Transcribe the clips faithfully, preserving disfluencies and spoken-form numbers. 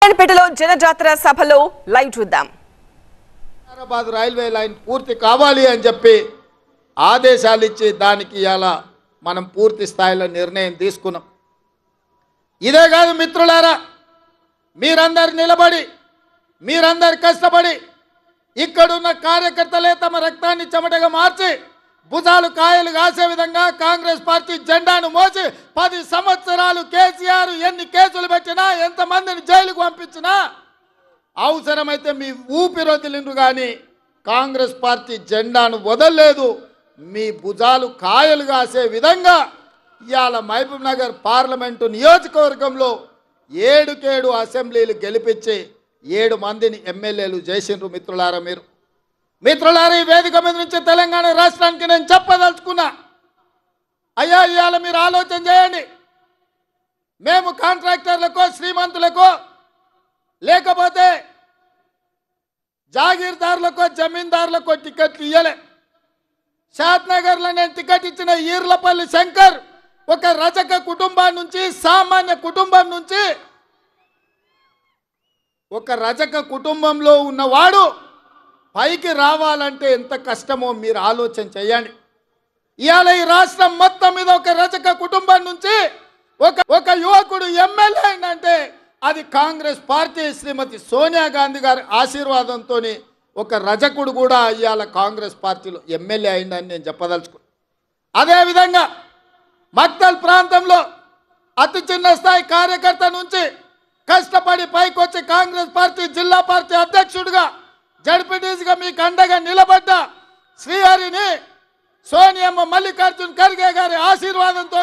నారాయణపేటలో జనజాతర సభలో లైవ్ చూద్దాం. Hyderabad railway line పూర్తి కావాలి అని చెప్పి ఆదేశాలు ఇచ్చి దానికి ఇలా మనం పూర్తి స్థాయిలో నిర్ణయం తీసుకున్నాం. ఇదే కాదు మిత్రులారా, మీరందరు నిలబడి మీరందరు కష్టపడి ఇక్కడున్న కార్యకర్తలే తమ రక్తాన్ని చెమటగా మార్చి భుజాలు కాయలు కాసే విధంగా కాంగ్రెస్ పార్టీ జెండాను మోసి పది సంవత్సరాలు కేసీఆర్ ఎన్ని కేసులు పెట్టినా ఎంతమందిని జైలుకు పంపించినా అవసరమైతే మీ ఊపిరొదిలిండ్రు కానీ కాంగ్రెస్ పార్టీ జెండాను వదలలేదు. మీ భుజాలు కాయలు కాసే విధంగా ఇవాళ మహబూబ్ నగర్ పార్లమెంటు నియోజకవర్గంలో ఏడుకేడు అసెంబ్లీలు గెలిపించి ఏడు మందిని ఎమ్మెల్యేలు చేసిండ్రు. మిత్రులారా మీరు మిత్రులారా ఈ వేదిక మీద నుంచి తెలంగాణ రాష్ట్రానికి నేను చెప్పదలుచుకున్నా, అయ్యా ఇవాళ మీరు ఆలోచన చేయండి. మేము కాంట్రాక్టర్లకో శ్రీమంతులకో లేకపోతే జాగీర్దారులకో జమీందారులకో టికెట్లు ఇవ్వలే. షాద్నగర్లో నేను టికెట్ ఇచ్చిన ఈర్లపల్లి శంకర్ ఒక రజక కుటుంబం నుంచి సామాన్య కుటుంబం నుంచి ఒక రజక కుటుంబంలో ఉన్నవాడు పైకి రావాలంటే ఎంత కష్టమో మీరు ఆలోచన చేయండి. ఇవాళ ఈ రాష్ట్రం మొత్తం మీద ఒక రజక కుటుంబం నుంచి ఒక ఒక యువకుడు ఎమ్మెల్యే అయిందంటే అది కాంగ్రెస్ పార్టీ శ్రీమతి సోనియా గాంధీ గారి ఆశీర్వాదంతో ఒక రజకుడు కూడా ఇవాళ కాంగ్రెస్ పార్టీలో ఎమ్మెల్యే అయిందని నేను చెప్పదలుచుకున్నాను. అదేవిధంగా మక్తల్ ప్రాంతంలో అతి చిన్న స్థాయి కార్యకర్త నుంచి కష్టపడి పైకి వచ్చి కాంగ్రెస్ పార్టీ జిల్లా పార్టీ అధ్యక్షుడిగా జడ్పీటీసీగా మీకు అండగా నిలబడ్డ శ్రీహరిని సోనియమ్మ మల్లికార్జున్ ఖర్గే గారి ఆశీర్వాదంతో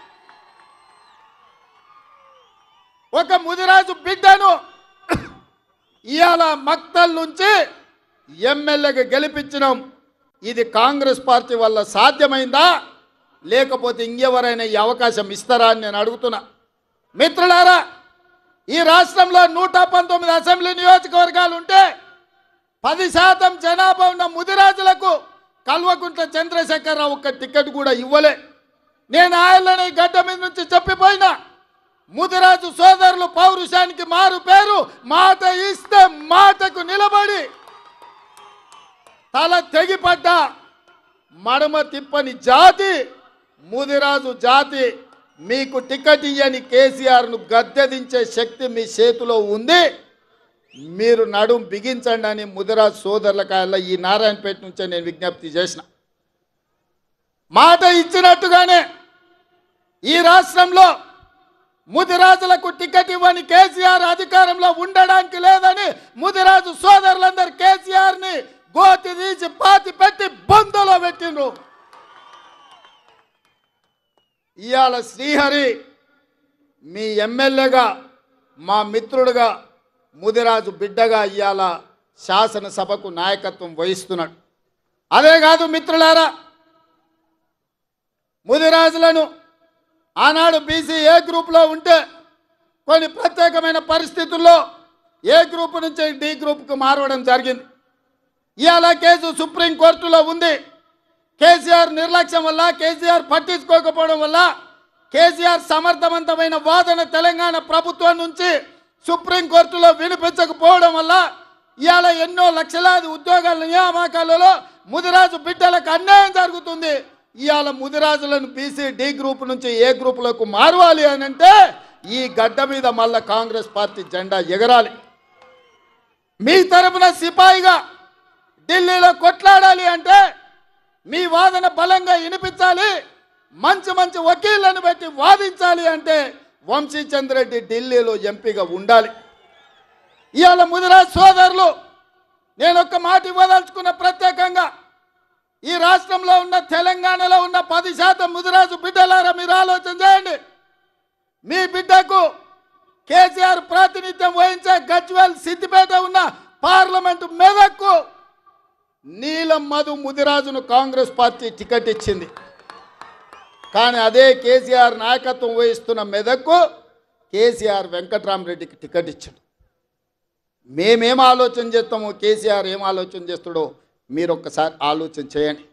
ఒక ముదిరాజు బిడ్డను ఇవాళ మక్తల్ నుంచి ఎమ్మెల్యేగా గెలిపించినాం. ఇది కాంగ్రెస్ పార్టీ వల్ల సాధ్యమైందా లేకపోతే ఇంకెవరైనా ఈ అవకాశం ఇస్తారా అని నేను అడుగుతున్నా. మిత్రులారా ఈ రాష్ట్రంలో నూట పంతొమ్మిది అసెంబ్లీ నియోజకవర్గాలు ఉంటే పది శాతం జనాభా ఉన్న ముదిరాజులకు కల్వకుంట్ల చంద్రశేఖరరావు ఒక్క టికెట్ కూడా ఇవ్వలే. నేను ఆయనని గడ్డ మీద నుంచి చెప్పిపోయినా ముదిరాజు సోదరులు పౌరుషానికి మారు పేరు, మాట ఇస్తే మాటకు నిలబడి తల తెగిపడ్డ మడమ తిప్పని జాతి ముదిరాజు జాతి. మీకు టికెట్ ఇయ్యని కేసీఆర్ను గద్దెదించే శక్తి మీ చేతిలో ఉంది. మీరు నడుం బిగించండి అని ముదిరాజు సోదరులకాయల ఈ నారాయణపేట నుంచే నేను విజ్ఞప్తి చేసిన. మాట ఇచ్చినట్టుగానే ఈ రాష్ట్రంలో ముదిరాజులకు టికెట్ ఇవ్వని కేసీఆర్ అధికారంలో ఉండడానికి లేదని ముదిరాజు సోదరులందరూ కేసీఆర్ని గోతి తీసి పాతి పెట్టి బొందలో పెట్టిండ్రు. ఇవాళ శ్రీహరి మీ ఎమ్మెల్యేగా మా మిత్రుడుగా ముదిరాజు బిడ్డగా ఇవాళ శాసనసభకు నాయకత్వం వహిస్తున్నాడు. అదే కాదు మిత్రులారా, ముదిరాజులను ఆనాడు బీసీ ఏ గ్రూప్లో ఉంటే కొన్ని ప్రత్యేకమైన పరిస్థితుల్లో ఏ గ్రూప్ నుంచి డి గ్రూప్కు మారవడం జరిగింది. ఇవాళ కేసు సుప్రీంకోర్టులో ఉంది. కేసీఆర్ నిర్లక్ష్యం వల్ల, కేసీఆర్ పట్టించుకోకపోవడం వల్ల, కేసీఆర్ సమర్థవంతమైన వాదన తెలంగాణ ప్రభుత్వం నుంచి సుప్రీంకోర్టులో వినిపించకపోవడం వల్ల ఇవాళ ఎన్నో లక్షలాది ఉద్యోగాల నియామకాలలో ముదిరాజు బిడ్డలకు అన్యాయం జరుగుతుంది. ఇవాళ ముదిరాజులను బీసీ డి గ్రూప్ నుంచి ఏ గ్రూపులకు మారవాలి అని అంటే ఈ గడ్డ మీద మళ్ళా కాంగ్రెస్ పార్టీ జెండా ఎగరాలి. మీ తరపున సిపాయిగా ఢిల్లీలో కొట్లాడాలి అంటే మీ వాదన బలంగా వినిపించాలి. మంచి మంచి వకీళ్లను పెట్టి వాదించాలి అంటే వంశీచంద్రెడ్డి ఢిల్లీలో ఎంపీగా ఉండాలి. ఇవాళ ముదిరాజ్ సోదరులు నేను ఒక్క మాట ఇవ్వదలుచుకున్న, ప్రత్యేకంగా ఈ రాష్ట్రంలో ఉన్న తెలంగాణలో ఉన్న పది శాతం ముదిరాజు బిడ్డలారా మీరు ఆలోచన చేయండి. మీ బిడ్డకు కేసీఆర్ ప్రాతినిధ్యం వహించే గజ్వేల్ సిద్దిపేట ఉన్న పార్లమెంటు మెదక్కు నీలం మధు ముదిరాజును కాంగ్రెస్ పార్టీ టికెట్ ఇచ్చింది. కానీ అదే కేసీఆర్ నాయకత్వం వహిస్తున్న మెదక్కు కేసీఆర్ వెంకట్రామరెడ్డికి టికెట్ ఇచ్చాడు. మేమేం ఆలోచన చేస్తామో కేసీఆర్ ఏం ఆలోచన చేస్తాడో మీరు ఒక్కసారి ఆలోచన చేయండి.